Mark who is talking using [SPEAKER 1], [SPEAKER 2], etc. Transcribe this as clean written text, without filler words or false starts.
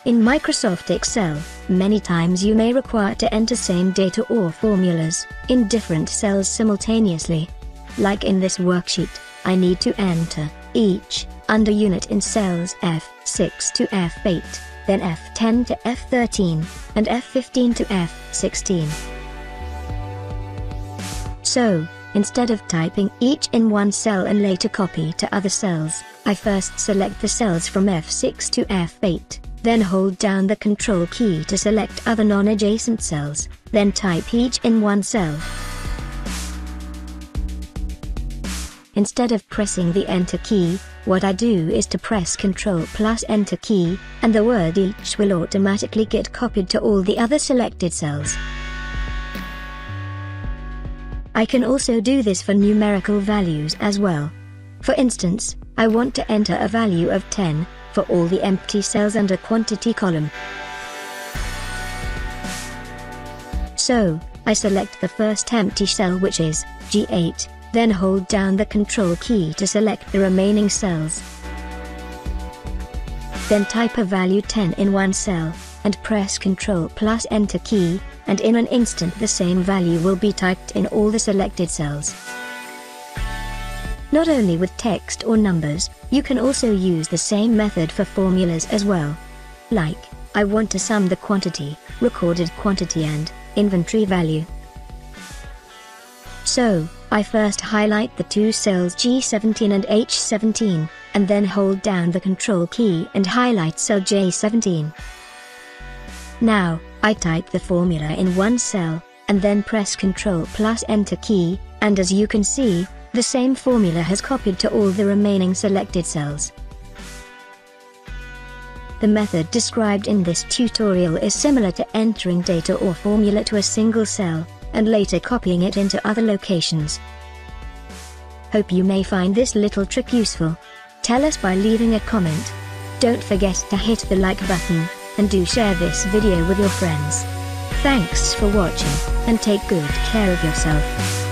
[SPEAKER 1] In Microsoft Excel, many times you may require to enter same data or formulas in different cells simultaneously. Like in this worksheet, I need to enter each under unit in cells F6 to F8, then F10 to F13, and F15 to F16. So, instead of typing each in one cell and later copy to other cells, I first select the cells from F6 to F8, then hold down the Control key to select other non-adjacent cells, then type each in one cell. Instead of pressing the Enter key, what I do is to press Ctrl plus Enter key, and the word each will automatically get copied to all the other selected cells. I can also do this for numerical values as well. For instance, I want to enter a value of 10 for all the empty cells under quantity column. So, I select the first empty cell, which is G8, then hold down the Control key to select the remaining cells. Then type a value 10 in one cell, and press Ctrl plus Enter key, and in an instant the same value will be typed in all the selected cells. Not only with text or numbers, you can also use the same method for formulas as well. Like, I want to sum the quantity, recorded quantity and inventory value. So, I first highlight the two cells G17 and H17, and then hold down the Control key and highlight cell J17. Now, I type the formula in one cell, and then press Ctrl plus Enter key, and as you can see, the same formula has copied to all the remaining selected cells. The method described in this tutorial is similar to entering data or formula to a single cell, and later copying it into other locations. Hope you may find this little trick useful. Tell us by leaving a comment. Don't forget to hit the like button, and do share this video with your friends. Thanks for watching, and take good care of yourself.